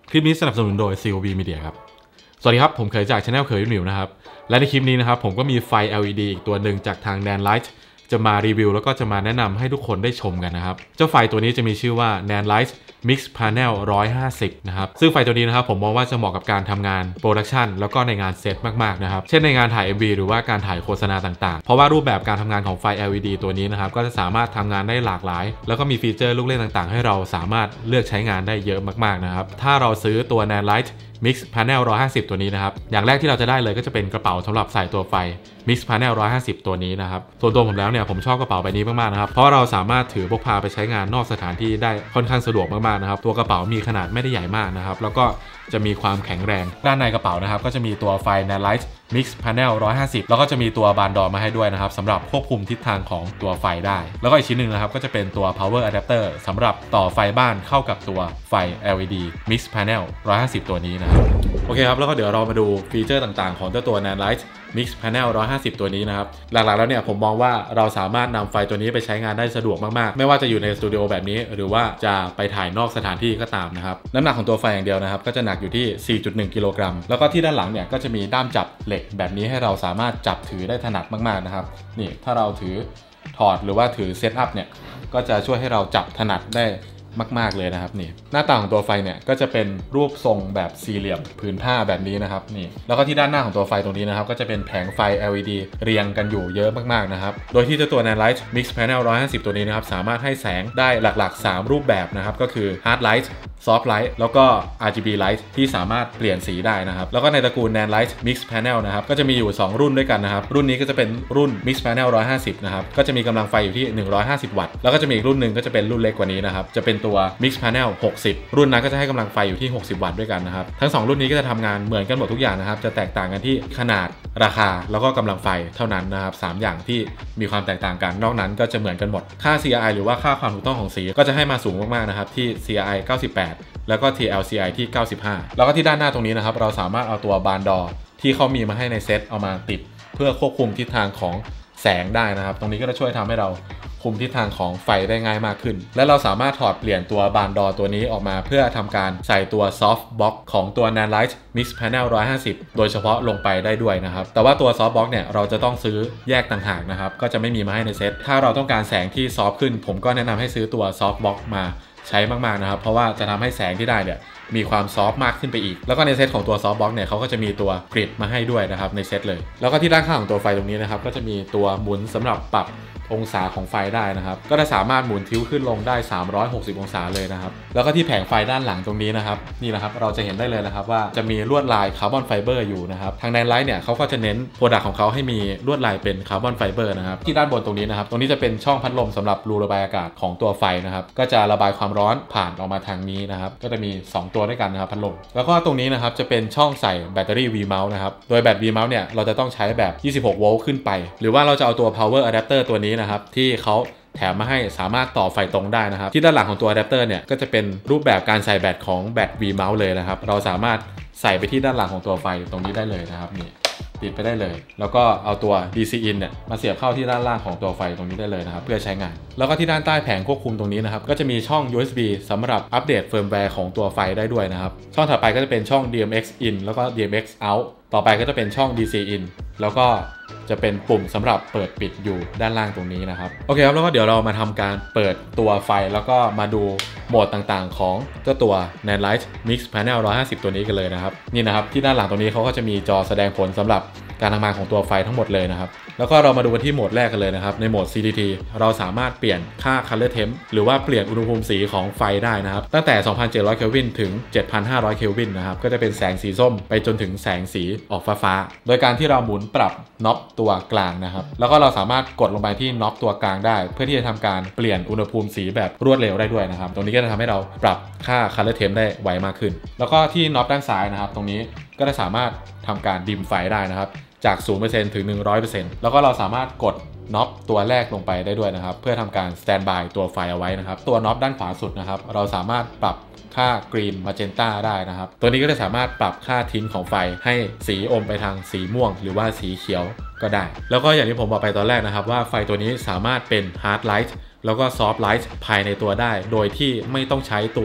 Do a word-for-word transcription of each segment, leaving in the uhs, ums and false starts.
คลิปนี้สนับสนุนโดย ซี โอ บี Media ครับสวัสดีครับผมเคยจาก Channel เคยนิวนะครับและในคลิปนี้นะครับผมก็มีไฟ แอล อี ดี อีกตัวหนึ่งจากทาง Nanlite จะมารีวิวแล้วก็จะมาแนะนำให้ทุกคนได้ชมกันนะครับเจ้าไฟตัวนี้จะมีชื่อว่า Nanlite Mix Panel หนึ่งร้อยห้าสิบนะครับซึ่งไฟตัวนี้นะครับผมมองว่าจะเหมาะกับการทำงานโปรดักชันแล้วก็ในงานเซตมากๆนะครับเช่นในงานถ่าย เอ็ม วี หรือว่าการถ่ายโฆษณาต่างๆเพราะว่ารูปแบบการทำงานของไฟ แอล อี ดี ตัวนี้นะครับก็จะสามารถทำงานได้หลากหลายแล้วก็มีฟีเจอร์ลูกเล่นต่างๆให้เราสามารถเลือกใช้งานได้เยอะมากๆนะครับถ้าเราซื้อตัว Nanlite Mix Panel หนึ่งร้อยห้าสิบตัวนี้นะครับอย่างแรกที่เราจะได้เลยก็จะเป็นกระเป๋าสำหรับใส่ตัวไฟ Mix Panel หนึ่งร้อยห้าสิบตัวนี้นะครับส่วนตัวผมแล้วเนี่ยผมชอบกระเป๋าใบนี้มากๆนะครับเพราะเราสามารถถือพกพาไปใช้งานนอกสถานที่ได้ค่อนข้างสะดวกมากๆนะครับตัวกระเป๋ามีขนาดไม่ได้ใหญ่มากนะครับแล้วก็จะมีความแข็งแรงด้านในกระเป๋านะครับก็จะมีตัวไฟ Nanlite Mix Panel หนึ่งร้อยห้าสิบแล้วก็จะมีตัวบานดอมาให้ด้วยนะครับสำหรับควบคุมทิศทางของตัวไฟได้แล้วก็อีกชิ้นหนึ่งนะครับก็จะเป็นตัว power adapter สำหรับต่อไฟบ้านเข้ากับตัวไฟ แอล อี ดี Mix Panel หนึ่งร้อยห้าสิบตัวนี้นะครับโอเคครับแล้วก็เดี๋ยวเรามาดูฟีเจอร์ต่างๆของเจ้าตัว Nanlite Mix Panel หนึ่งร้อยห้าสิบตัวนี้นะครับหลักๆแล้วเนี่ยผมมองว่าเราสามารถนำไฟตัวนี้ไปใช้งานได้สะดวกมากๆไม่ว่าจะอยู่ในสตูดิโอแบบนี้หรือว่าจะไปถ่ายนอกสถานที่ก็ตามนะครับน้ำหนักของตัวไฟอย่างเดียวนะครับก็จะหนักอยู่ที่ สี่จุดหนึ่ง กิโลกรัมแล้วก็ที่ด้านหลังเนี่ยก็จะมีด้ามจับเหล็กแบบนี้ให้เราสามารถจับถือได้ถนัดมากๆนะครับนี่ถ้าเราถือถอดหรือว่าถือเซตอัพเนี่ยก็จะช่วยให้เราจับถนัดได้มากๆเลยนะครับนี่หน้าตาของตัวไฟเนี่ยก็จะเป็นรูปทรงแบบสี่เหลี่ยมผืนผ้าแบบนี้นะครับนี่แล้วก็ที่ด้านหน้าของตัวไฟตรงนี้นะครับก็จะเป็นแผงไฟ แอล อี ดี เรียงกันอยู่เยอะมากๆนะครับโดยที่เจ้าตัว Nanlite Mix Panel หนึ่งร้อยห้าสิบตัวนี้นะครับสามารถให้แสงได้หลักๆสามรูปแบบนะครับก็คือ Hard Light Soft Light แล้วก็ อาร์ จี บี Light ที่สามารถเปลี่ยนสีได้นะครับแล้วก็ในตระกูล Nanlite Mix Panel นะครับก็จะมีอยู่สองรุ่นด้วยกันนะครับรุ่นนี้ก็จะเป็นรุ่น Mix Panel หนึ่งร้อยห้าสิบนะครับก็จะมีกำลังไฟอยู่ที่หนึ่งร้อยห้าสิบวัตต์แล้วก็จะมีอีกรุ่นหนึ่งก็จะเป็นรุ่นเล็กกว่านี้นะครับจะเป็นตัว Mix Panel หกสิบรุ่นนั้นก็จะให้กำลังไฟอยู่ที่หกสิบวัตต์ด้วยกันนะครับทั้งสองรุ่นนี้ก็จะทำงานเหมือนกันหมดทุกอย่างนะครับจะแตกต่างกันที่ขนาดราคาแล้วก็กำลังไฟเท่านั้นนะครับสามอย่างที่มีความแตกต่างกันนอกนั้นก็จะเหมือนกันหมดค่า ซี อาร์ ไอ หรือว่าค่าความถูกต้องของสีก็จะให้มาสูงมากๆนะครับที่ ซี อาร์ ไอ เก้าสิบแปดแล้วก็ ที แอล ซี ไอ ที่เก้าสิบห้าแล้วก็ที่ด้านหน้าตรงนี้นะครับเราสามารถเอาตัวบานดอที่เขามีมาให้ในเซตเอามาติดเพื่อควบคุมทิศทางของแสงได้นะครับตรงนี้ก็จะช่วยทำให้เราคุมทิศทางของไฟได้ง่ายมากขึ้นและเราสามารถถอดเปลี่ยนตัวบานดอตัวนี้ออกมาเพื่อทำการใส่ตัว Soft Box ของตัว Nanlite Mix Panel หนึ่งร้อยห้าสิบโดยเฉพาะลงไปได้ด้วยนะครับแต่ว่าตัว Soft Box เนี่ยเราจะต้องซื้อแยกต่างหากนะครับก็จะไม่มีมาให้ในเซตถ้าเราต้องการแสงที่ซอฟต์ขึ้นผมก็แนะนำให้ซื้อตัว Soft Box มาใช้มากๆนะครับเพราะว่าจะทำให้แสงที่ได้เนี่ยมีความซอฟต์มากขึ้นไปอีกแล้วก็ในเซตของตัวซอฟต์บ็อกซ์เนี่ยเขาก็จะมีตัวกริดมาให้ด้วยนะครับในเซตเลยแล้วก็ที่ด้านข้างของตัวไฟตรงนี้นะครับก็จะมีตัวหมุนสำหรับปรับองศาของไฟได้นะครับก็จะสามารถหมุนทิ้วขึ้นลงได้สามร้อยหกสิบองศาเลยนะครับแล้วก็ที่แผงไฟด้านหลังตรงนี้นะครับนี่นะครับเราจะเห็นได้เลยนะครับว่าจะมีลวดลายคาร์บอนไฟเบอร์อยู่นะครับทาง Nanlite เนี่ยเขาก็จะเน้นโปรดักต์ของเขาให้มีลวดลายเป็นคาร์บอนไฟเบอร์นะครับที่ด้านบนตรงนี้นะครับตรงนี้จะเป็นช่องพัดลมสำหรับรูระบายอากาศของตัวไฟนะครับก็จะระบายความร้อนผ่านออกมาทางนี้นะครับก็จะมีสองตัวด้วยกันนะครับพัดลมแล้วก็ตรงนี้นะครับจะเป็นช่องใส่แบตเตอรี่ V-mount นะครับโดยแบต V-mount เนี่ยเราจะต้องใช้แบบยี่สิบหกโวลต์ขึ้นไปหรือว่าเราจะเอาตัว power adapter ตัวนี้นะครับที่เขาแถมมาให้สามารถต่อไฟตรงได้นะครับที่ด้านหลังของตัวอะแดปเตอร์เนี่ยก็จะเป็นรูปแบบการใส่แบตของแบต V-mount เลยนะครับเราสามารถใส่ไปที่ด้านหลังของตัวไฟตรงนี้ได้เลยนะครับนี่ติดไปได้เลยแล้วก็เอาตัว ดี ซี in เนี่ยมาเสียบเข้าที่ด้านล่างของตัวไฟตรงนี้ได้เลยนะครับเพื่อใช้งานแล้วก็ที่ด้านใต้แผงควบคุมตรงนี้นะครับก็จะมีช่อง ยู เอส บี สำหรับอัปเดตเฟิร์มแวร์ของตัวไฟได้ด้วยนะครับช่องถัดไปก็จะเป็นช่อง ดี เอ็ม เอ็กซ์ in แล้วก็ ดี เอ็ม เอ็กซ์ out ต่อไปก็จะเป็นช่อง ดี ซี in แล้วก็จะเป็นปุ่มสำหรับเปิดปิดอยู่ด้านล่างตรงนี้นะครับโอเคครับแล้วก็เดี๋ยวเรามาทำการเปิดตัวไฟแล้วก็มาดูโหมดต่างๆของเจ้าตัว Nanlite Mix Panel หนึ่งร้อยห้าสิบตัวนี้กันเลยนะครับนี่นะครับที่ด้านหลังตรงนี้เขาก็จะมีจอแสดงผลสำหรับการทำงานของตัวไฟทั้งหมดเลยนะครับแล้วก็เรามาดูกันที่โหมดแรกกันเลยนะครับในโหมด ซี ที ที เราสามารถเปลี่ยนค่า Color Temp หรือว่าเปลี่ยนอุณหภูมิสีของไฟได้นะครับตั้งแต่ สองพันเจ็ดร้อย เคลวินถึง เจ็ดพันห้าร้อย เคลวินนะครับก็จะเป็นแสงสีส้มไปจนถึงแสงสีออกฟ้าๆโดยการที่เราหมุนปรับน็อปตัวกลางนะครับแล้วก็เราสามารถกดลงไปที่น็อปตัวกลางได้เพื่อที่จะทำการเปลี่ยนอุณหภูมิสีแบบรวดเร็วได้ด้วยนะครับตรงนี้ก็จะทำให้เราปรับค่า Color Temp ได้ไวมากขึ้นแล้วก็ที่น็อปด้านซ้ายนะครับตรงนี้ก็จะสามารถทำการดิมไฟได้นะครับจาก ศูนย์เปอร์เซ็นต์ ถึง หนึ่งร้อยเปอร์เซ็นต์ แล้วก็เราสามารถกดน็อปตัวแรกลงไปได้ด้วยนะครับเพื่อทำการสแตนบายตัวไฟเอาไว้นะครับตัวน็อปด้านขวาสุดนะครับเราสามารถปรับค่ากรีนมาเจนต้าได้นะครับตัวนี้ก็จะสามารถปรับค่าทินของไฟให้สีอมไปทางสีม่วงหรือว่าสีเขียวก็ได้แล้วก็อย่างที่ผมบอกไปตอนแรกนะครับว่าไฟตัวนี้สามารถเป็น Hard Light แล้วก็ Soft Light ภายในตัวได้โดยที่ไม่ต้องใช้ตัว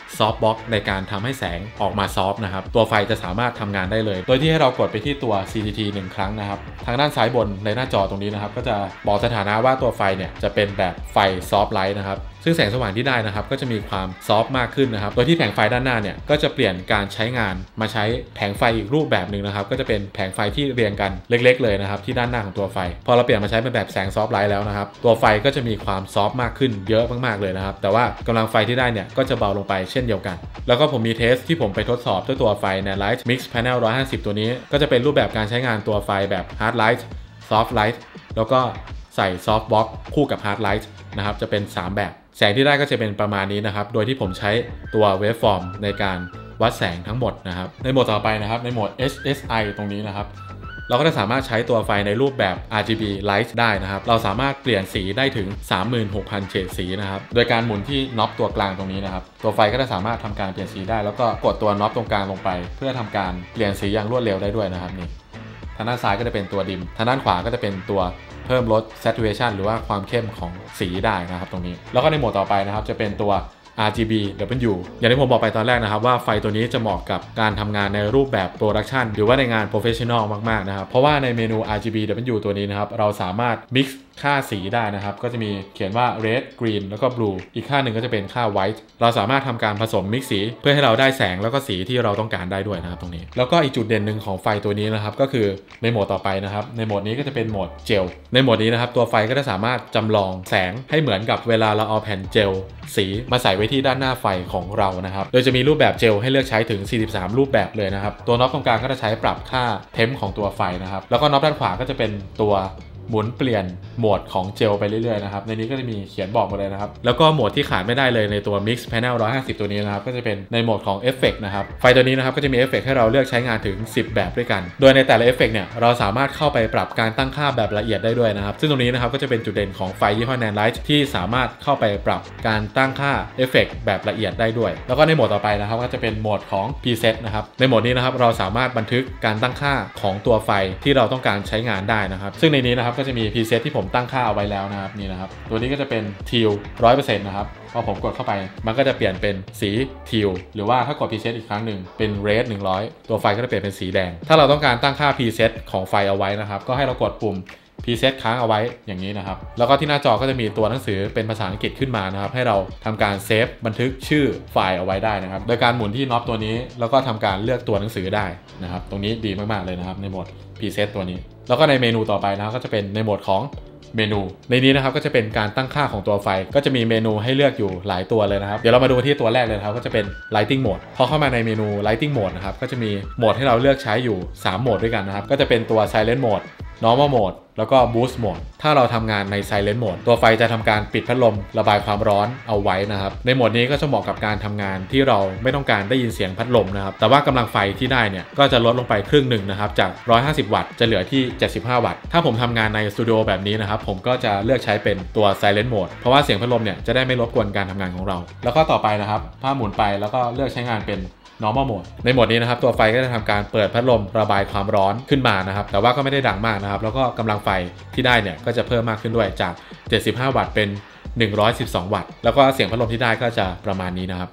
ซอฟต์บล็อกในการทำให้แสงออกมาซอฟต์นะครับตัวไฟจะสามารถทำงานได้เลยโดยที่ให้เรากดไปที่ตัว ซี ที ที หนึ่งครั้งนะครับทางด้านซ้ายบนในหน้าจอตรงนี้นะครับก็จะบอกสถานะว่าตัวไฟเนี่ยจะเป็นแบบไฟซอฟต์ไลท์นะครับซึ่งแสงสว่างที่ได้นะครับก็จะมีความซอฟต์มากขึ้นนะครับโดยที่แผงไฟด้านหน้าเนี่ยก็จะเปลี่ยนการใช้งานมาใช้แผงไฟอีกรูปแบบหนึ่งนะครับก็จะเป็นแผงไฟที่เรียงกันเล็กๆเลยนะครับที่ด้านหน้าของตัวไฟพอเราเปลี่ยนมาใช้เป็นแบบแสงซอฟต์ไลท์แล้วนะครับตัวไฟก็จะมีความซอฟต์มากขึ้นเยอะมากๆเลยนะครับแต่ว่ากำลังไฟที่ได้เนี่ยก็จะเบาลงไปเช่นเดียวกันแล้วก็ผมมีเทสที่ผมไปทดสอบด้วยตัวไฟ Nanlite Mix Panel หนึ่งร้อยห้าสิบตัวนี้ก็จะเป็นรูปแบบการใช้งานตัวไฟแบบ Hard Light Soft Light แล้วก็ใส่ Soft Box คู่กับ Hard Light นะครับจะเป็นสามแบบแสงที่ได้ก็จะเป็นประมาณนี้นะครับโดยที่ผมใช้ตัว Waveform ในการวัดแสงทั้งหมดนะครับในโหมดต่อไปนะครับในโหมด เอช เอส ไอ ตรงนี้นะครับเราก็จะสามารถใช้ตัวไฟในรูปแบบ อาร์ จี บี Light ได้นะครับเราสามารถเปลี่ยนสีได้ถึง สามหมื่นหกพัน เฉดสีนะครับโดยการหมุนที่น็อปตัวกลางตรงนี้นะครับตัวไฟก็จะสามารถทำการเปลี่ยนสีได้แล้วก็กดตัวน็อปตรงกลางลงไปเพื่อทำการเปลี่ยนสีอย่างรวดเร็วได้ด้วยนะครับนี่ทางด้านซ้ายก็จะเป็นตัวดิมทางด้านขวาก็จะเป็นตัวเพิ่มลด saturation หรือว่าความเข้มของสีได้นะครับตรงนี้แล้วก็ในโหมดต่อไปนะครับจะเป็นตัว อาร์ จี บี ดับเบิลยู อย่างที่ผมบอกไปตอนแรกนะครับว่าไฟตัวนี้จะเหมาะกับการทำงานในรูปแบบโปรดักชันหรือว่าในงานโปรเฟชชั่นอลมากๆนะครับเพราะว่าในเมนู อาร์ จี บี ดับเบิลยู ตัวนี้นะครับเราสามารถ mix ค่าสีได้นะครับก็จะมีเขียนว่า red green แล้วก็ blue อีกค่าหนึ่งก็จะเป็นค่า white เราสามารถทำการผสม mix สีเพื่อให้เราได้แสงแล้วก็สีที่เราต้องการได้ด้วยนะครับตรงนี้แล้วก็อีกจุดเด่นหนึ่งของไฟตัวนี้นะครับก็คือในโหมดต่อไปนะครับในโหมดนี้ก็จะเป็นโหมดเจลในโหมดนี้นะครับตัวไฟก็จะสามารถจำลองแสงให้เหมือนกับเวลาเราเอาแผ่นเจลสีมาใส่ไว้ที่ด้านหน้าไฟของเรานะครับโดยจะมีรูปแบบเจลให้เลือกใช้ถึงสี่สิบสามรูปแบบเลยนะครับตัวน็อปตรงกลางก็จะใช้ปรับค่าเทมป์ของตัวไฟนะครับแล้วก็น็อปด้านขวาก็จะเป็นตัวหมุนเปลี่ยนโหมดของเจลไปเรื่อยๆนะครับในนี้ก็จะมีเขียนบอกมาเลยนะครับแล้วก็โหมดที่ขาดไม่ได้เลยในตัว Mix Panel หนึ่งร้อยห้าสิบตัวนี้นะครับก็จะเป็นในโหมดของเอฟเฟกต์นะครับไฟตัวนี้นะครับก็จะมีเอฟเฟกต์ให้เราเลือกใช้งานถึงสิบแบบด้วยกันโดยในแต่ละเอฟเฟกต์เนี่ยเราสามารถเข้าไปปรับการตั้งค่าแบบละเอียดได้ด้วยนะครับซึ่งตรงนี้นะครับก็จะเป็นจุดเด่นของไฟยี่ห้อ Nanlite ที่สามารถเข้าไปปรับการตั้งค่าเอฟเฟกต์แบบละเอียดได้ด้วยแล้วก็ในโหมดต่อไปนะครับก็จะเป็นโหมดของ Preset นะครับในโหมดนี้นะครับเราสามารถบันทึกการตั้งค่าของตัวไฟที่เราต้องการใช้งานได้นะครับซึ่งในนี้นะครับก็จะมี Preset ที่ผมตั้งค่าเอาไว้แล้วนะครับนี่นะครับตัวนี้ก็จะเป็น Teal ร้อยเปอร์เซ็นต์ นะครับพอผมกดเข้าไปมันก็จะเปลี่ยนเป็นสี Teal หรือว่าถ้ากด Preset อีกครั้งหนึ่งเป็น Red หนึ่งร้อยตัวไฟก็จะเปลี่ยนเป็นสีแดงถ้าเราต้องการตั้งค่า Preset ของไฟเอาไว้นะครับก็ให้เรากดปุ่ม Preset ค้างเอาไว้อย่างนี้นะครับแล้วก็ที่หน้าจอก็จะมีตัวหนังสือเป็นภาษาอังกฤษขึ้นมานะครับให้เราทำการเซฟบันทึกชื่อไฟล์เอาไว้ได้นะครับโดยการหมุนที่น็อปตัวนี้แล้วก็ทำการเลือกตัวหนังสือได้นะครับตรงนี้ดีมากๆเลยนะครับในโหมด Preset ตัวนี้แล้วก็ในเมนูต่อไปนะครับก็จะเป็นในโหมดของเมนูในนี้นะครับก็จะเป็นการตั้งค่าของตัวไฟก็จะมีเมนูให้เลือกอยู่หลายตัวเลยนะครับเดี๋ยวเรามาดูที่ตัวแรกเลยครับก็จะเป็น Lighting Mode พอเข้ามาในเมนู Lighting Mode นะครับก็จะมีโหมดให้เราเลือกใช้อยู่สามโหมดด้วยกันนะครับก็จะเป็นตัว Silent Mode Normal Mode แล้วก็ Boost Mode ถ้าเราทำงานใน Silent Mode ตัวไฟจะทำการปิดพัดลมระบายความร้อนเอาไว้นะครับในโหมดนี้ก็จะเหมาะกับการทำงานที่เราไม่ต้องการได้ยินเสียงพัดลมนะครับแต่ว่ากำลังไฟที่ได้เนี่ยก็จะลดลงไปครึ่งหนึ่งนะครับจากหนึ่งร้อยห้าสิบวัตต์จะเหลือที่เจ็ดสิบห้าวัตต์ถ้าผมทำงานในสตูดิโอแบบนี้นะครับผมก็จะเลือกใช้เป็นตัว Silent Mode เพราะว่าเสียงพัดลมเนี่ยจะได้ไม่รบกวนการทำงานของเราแล้วก็ต่อไปนะครับถ้าหมุนไปแล้วก็เลือกใช้งานเป็น Normal Mode ในโหมดนี้นะครับตัวไฟก็จะทำการเปิดพัดลมระบายความร้อนขึ้นมานะครับแต่ว่าก็ไม่ได้ดังมากนะครับแล้วก็กำลังไฟที่ได้เนี่ยก็จะเพิ่มมากขึ้นด้วยจากเจ็ดสิบห้าวัตต์เป็นหนึ่งร้อยสิบสองวัตต์แล้วก็เสียงพัดลมที่ได้ก็จะประมาณนี้นะครับ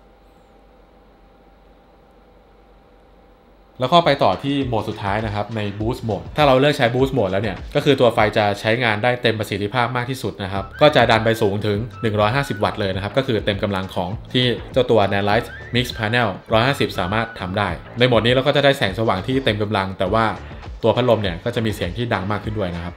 แล้วก็ไปต่อที่โหมดสุดท้ายนะครับใน Boost Mode ถ้าเราเลือกใช้ Boost Mode แล้วเนี่ยก็คือตัวไฟจะใช้งานได้เต็มประสิทธิภาพมากที่สุดนะครับก็จะดันไปสูงถึงหนึ่งร้อยห้าสิบวัตต์เลยนะครับก็คือเต็มกำลังของที่เจ้าตัว Nanlite Mix Panel หนึ่งร้อยห้าสิบสามารถทำได้ในโหมดนี้เราก็จะได้แสงสว่างที่เต็มกำลังแต่ว่าตัวพัดลมเนี่ยก็จะมีเสียงที่ดังมากขึ้นด้วยนะครับ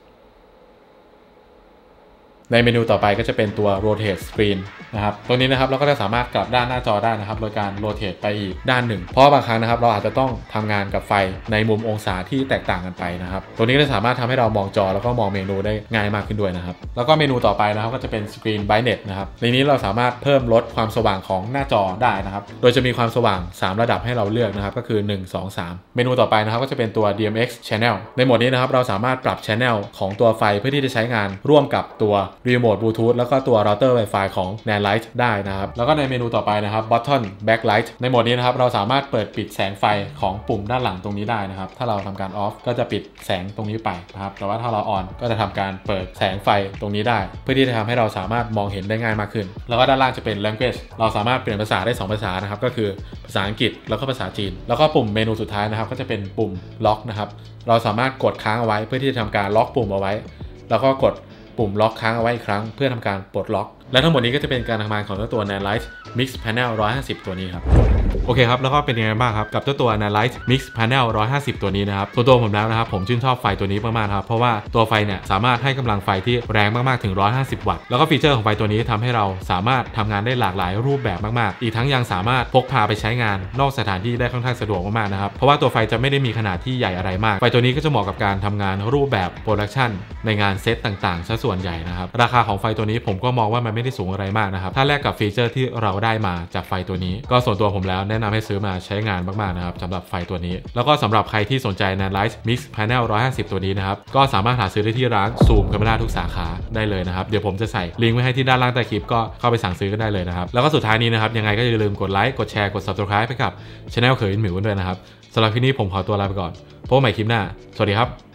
ในเมนูต่อไปก็จะเป็นตัว rotate screen นะครับตรงนี้นะครับเราก็จะสามารถกลับด้านหน้าจอได้นะครับโดยการ rotate ไปอีกด้านหนึ่งเพราะบางครั้งนะครับเราอาจจะต้องทำงานกับไฟในมุมองศาที่แตกต่างกันไปนะครับตัวนี้ก็จะสามารถทำให้เรามองจอแล้วก็มองเมนูได้ง่ายมากขึ้นด้วยนะครับแล้วก็เมนูต่อไปนะครับก็จะเป็น screen brightness นะครับในนี้เราสามารถเพิ่มลดความสว่างของหน้าจอได้นะครับโดยจะมีความสว่างสามระดับให้เราเลือกนะครับก็คือหนึ่ง สอง สามเมนูต่อไปนะครับก็จะเป็นตัว ดี เอ็ม เอ็กซ์ Channel ในโหมดนี้นะครับเราสามารถปรับ Channel ของตัวไฟเพื่อที่จะใช้งานร่วมกับตัวรีโมทบลูทูธแล้วก็ตัวเราเตอร์ Wi-Fi ของ NAND Lite ได้นะครับแล้วก็ในเมนูต่อไปนะครับ Button Backlight ในโหมดนี้นะครับเราสามารถเปิดปิดแสงไฟของปุ่มด้านหลังตรงนี้ได้นะครับถ้าเราทำการ off ก็จะปิดแสงตรงนี้ไปนะครับแต่ว่าถ้าเรา on ก็จะทำการเปิดแสงไฟตรงนี้ได้เพื่อที่จะทำให้เราสามารถมองเห็นได้ง่ายมากขึ้นแล้วก็ด้านล่างจะเป็น language เราสามารถเปลี่ยนภาษาได้สองภาษานะครับก็คือภาษาอังกฤษแล้วก็ภาษาจีนแล้วก็ปุ่มเมนูสุดท้ายนะครับก็จะเป็นปุ่มล็อกนะครับเราสามารถกดค้างเอาไว้เพื่อที่จะทำการล็อกปุ่มเอาไว้แล้วก็กดปุ่มล็อกค้างเอาไว้อีกครั้งเพื่อทำการปลดล็อกและทั้งหมดนี้ก็จะเป็นการทำงานของตัว NAND Lite Mix Panel หนึ่งร้อยห้าสิบตัวนี้ครับโอเคครับแล้วก็เป็นยังไงบ้างครับกับเจ้าตัว NAND Lite Mix Panel หนึ่งร้อยห้าสิบตัวนี้นะครับส่วนตัวผมแล้วนะครับผมชื่นชอบไฟตัวนี้มากๆครับเพราะว่าตัวไฟเนี่ยสามารถให้กำลังไฟที่แรงมากๆถึงหนึ่งร้อยห้าสิบวัตต์แล้วก็ฟีเจอร์ของไฟตัวนี้ทำให้เราสามารถทำงานได้หลากหลายรูปแบบมากๆอีกทั้งยังสามารถพกพาไปใช้งานนอกสถานที่ได้ค่อนข้างสะดวกมากๆนะครับเพราะว่าตัวไฟจะไม่ได้มีขนาดที่ใหญ่อะไรมากไฟตัวนี้ก็จะเหมาะกับการทำงานรูปแบบโปรดักชันในงานเซตต่างๆซะส่วนใหญ่นะครับราคาของไฟตัวนี้ผมก็มองว่ามันไม่ได้สูงอะไรมากนะครับถ้าแลกกับฟีเจอร์ที่เราได้มาจากไฟตัวนี้ก็ส่วนตัวผมแล้วแนะนำให้ซื้อมาใช้งานมากๆนะครับสำหรับไฟตัวนี้แล้วก็สำหรับใครที่สนใจ NAND Lite Mix Panel หนึ่งร้อยห้าสิบตัวนี้นะครับก็สามารถหาซื้อได้ที่ร้าน Zoom Camera ทุกสาขาได้เลยนะครับเดี๋ยวผมจะใส่ลิงก์ไว้ให้ที่ด้านล่างใต้คลิปก็เข้าไปสั่งซื้อกันได้เลยนะครับแล้วก็สุดท้ายนี้นะครับยังไงก็อย่าลืมกดไลค์กดแชร์กด Subscribe ให้กับ Channel เขยอินหมิวกันด้วยนะครับสำหรับคลิปนี้ผมขอตัวลาไปก่อนพบกันใหม่คลิปหน้าสวัสดีครับ